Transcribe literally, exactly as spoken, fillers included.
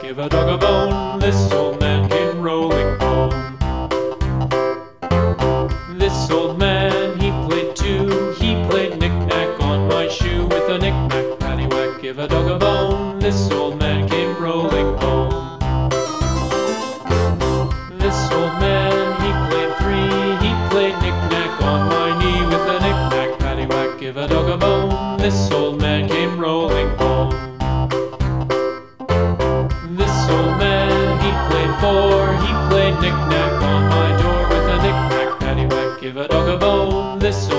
give a dog a bone. This old man came rolling home. This old man, he played too. He played knick-knack on my shoe. With a knick-knack, paddywhack, give a dog a bone. This old man came rolling home. This old man, he played three. He played knick-knack on my knee. With a knick-knack, paddywhack, give a dog a bone. This old man came rolling home. This old man, he played four. He played knick-knack on my door. With a knick-knack, paddywhack, give a dog a bone. This